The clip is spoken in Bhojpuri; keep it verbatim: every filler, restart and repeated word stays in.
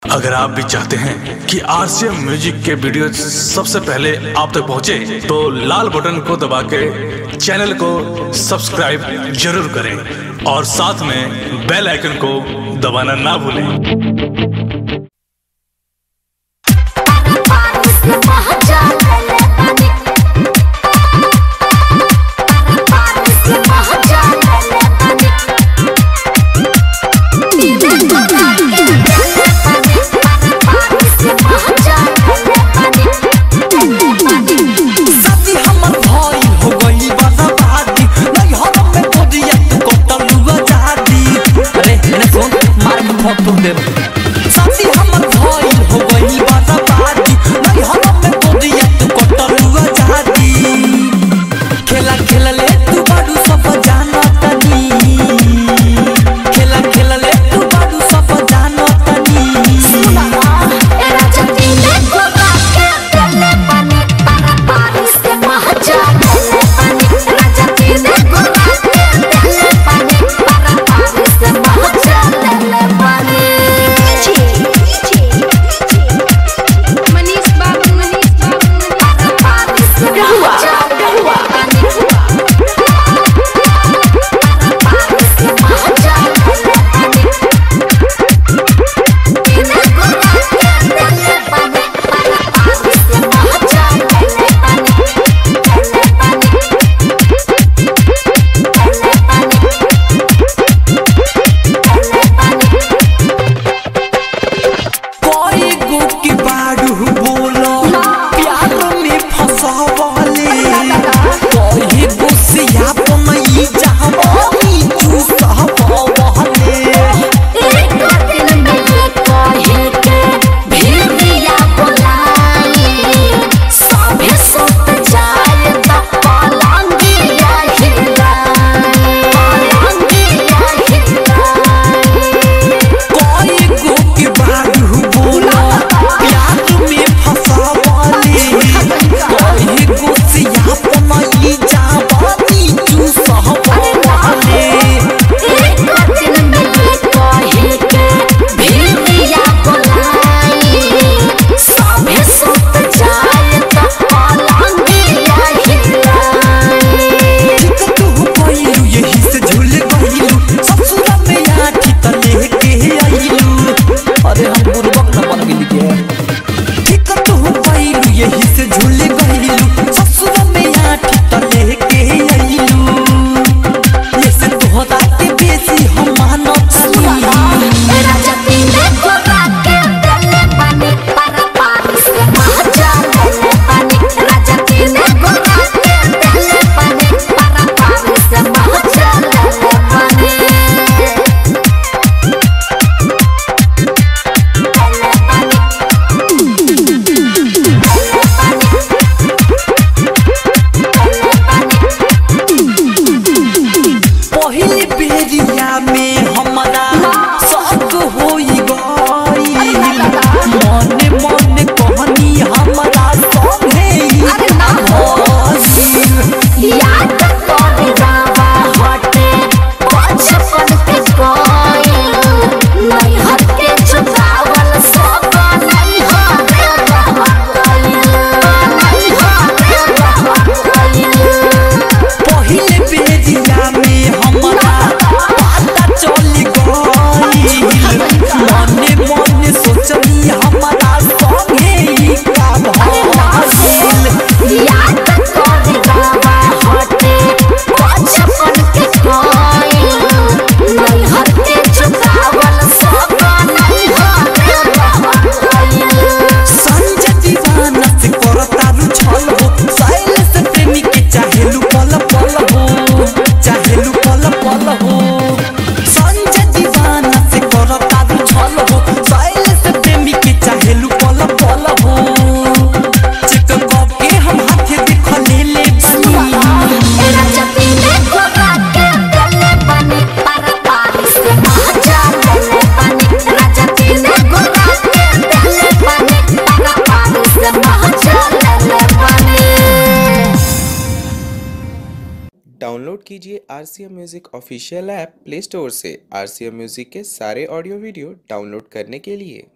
अगर आप भी चाहते हैं कि आरसीएम म्यूजिक के वीडियो सबसे पहले आप तक पहुंचे, तो लाल बटन को दबा के चैनल को सब्सक्राइब जरूर करें और साथ में बेल आइकन को दबाना ना भूलें। साथी हमर भइल हो गइल बर्बादी नहीं हम में तोरिया तू कटलुआ जादी खेला खेला ले तू बाडू सब जानतनी खेला खेला ले तू बाडू सब जानतनी सुना ए राजा दिले गोरा के दिले पानी पारा पानी से महजा दिले पानी राजा दिले गोरा के दिले पानी पारा पानी से महजा दिले पानी। मनीष बाबू मनीष बाबू पारा पानी से महजा दिले पानी पारा पानी से महजा दिले पानी। दिले गोरा के दिले पानी पारा पानी से महजा दिले पानी दिले पानी दिले कोई गो की बाडू बोलो प्यार में फसावले कोई गुस्सिया पमई जावनी तू सहवले एक दिन में कहे के भिड़िया बोलाई सभे सुत जाए त पलंगिया हिलाई पलंगिया हिलाई। कोई गो की बाडू बोलो प्यार में फसावले कोई गुस्सिया पमई जावनी तू सहवले एक दिन में कहे के भिड़िया बोलाई सभे सुत जाए त पलंगिया हिलाई। ठीक तू कोइलू यही से झूल गइलू ससुर में आठी त लेके आइलू अरे हम बुरबक न बन गेली के ठीक तू कोइलू यही से झूल गइलू ससुर में आठी त लेके आइलू ये से तोहरा के बेसी हम मानत ए राजा दिले गोरा के दिले पानी पारा पानी से महजा दिले पानी राजा दिले गोरा के दिले पानी पारा पानी से महजा दिले पानी पहली बेरिया में हमरा शौक होई गई मन मन कहनी हमरा संगे अरे ना याद कर रावा हटे बचपन के कोई नहीं हटे छुपावल सब नहीं हटे रह गइल नहीं हटे रह गइल। पहले बेरिया में हमरा पता चली गई मन मन सोचनी हमरा संगे का भइल याद कर रावा हटे बचपन के कोई नहीं हटे छुपावल सब नहीं हटे रह गइल। संजय दीवाना से करता रु छल हो साइल से प्रेमी के चाहेलू पल पल हो चाहेलू पल पल हो संजय दीवाना से करता रु छल हो साइल से प्रेमी के चाहेलू पल पल हो चिक कब के हम हाथे देख ले ले बनी ए राजा दिले गोरा के दिले पानी पारा पानी से महजा दिले पानी राजा दिले गोरा के दिले पानी पारा पानी से महजा दिले पानी। डाउनलोड कीजिए RCM music official app play store से। आरसीएम म्यूजिक के सारे ऑडियो वीडियो डाउनलोड करने के लिए